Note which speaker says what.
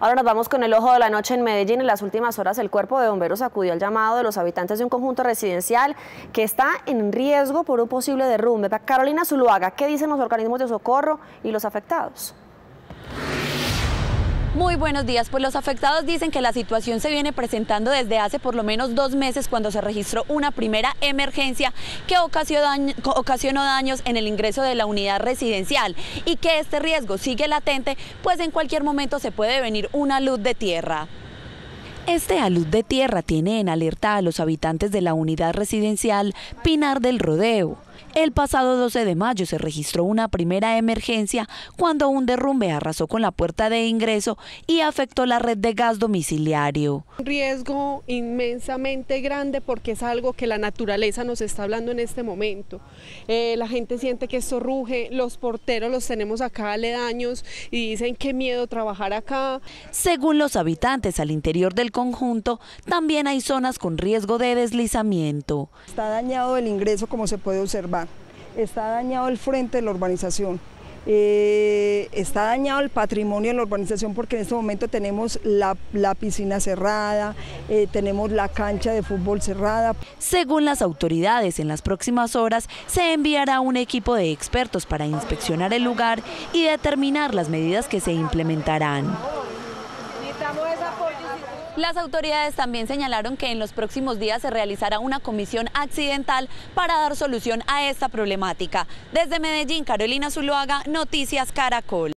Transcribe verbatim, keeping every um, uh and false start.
Speaker 1: Ahora nos vamos con el ojo de la noche en Medellín. En las últimas horas el cuerpo de bomberos acudió al llamado de los habitantes de un conjunto residencial que está en riesgo por un posible derrumbe. Carolina Zuluaga, ¿qué dicen los organismos de socorro y los afectados?
Speaker 2: Muy buenos días, pues los afectados dicen que la situación se viene presentando desde hace por lo menos dos meses cuando se registró una primera emergencia que ocasionó daños en el ingreso de la unidad residencial y que este riesgo sigue latente, pues en cualquier momento se puede venir una luz de tierra. Este alud de tierra tiene en alerta a los habitantes de la unidad residencial Pinar del Rodeo. El pasado doce de mayo se registró una primera emergencia cuando un derrumbe arrasó con la puerta de ingreso y afectó la red de gas domiciliario.
Speaker 3: Un riesgo inmensamente grande porque es algo que la naturaleza nos está hablando en este momento. Eh, la gente siente que esto ruge, los porteros los tenemos acá aledaños y dicen qué miedo trabajar acá.
Speaker 2: Según los habitantes al interior del conjunto, también hay zonas con riesgo de deslizamiento.
Speaker 4: Está dañado el ingreso, como se puede observar. Está dañado el frente de la urbanización, eh, está dañado el patrimonio de la urbanización porque en este momento tenemos la, la piscina cerrada, eh, tenemos la cancha de fútbol cerrada.
Speaker 2: Según las autoridades, en las próximas horas se enviará un equipo de expertos para inspeccionar el lugar y determinar las medidas que se implementarán. Las autoridades también señalaron que en los próximos días se realizará una comisión accidental para dar solución a esta problemática. Desde Medellín, Carolina Zuluaga, Noticias Caracol.